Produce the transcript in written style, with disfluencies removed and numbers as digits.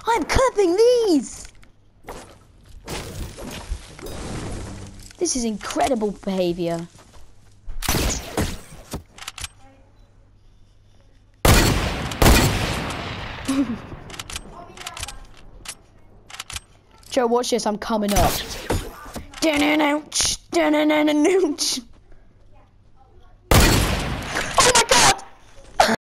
I'm clipping these! This is incredible behavior. Joe, watch this, I'm coming up.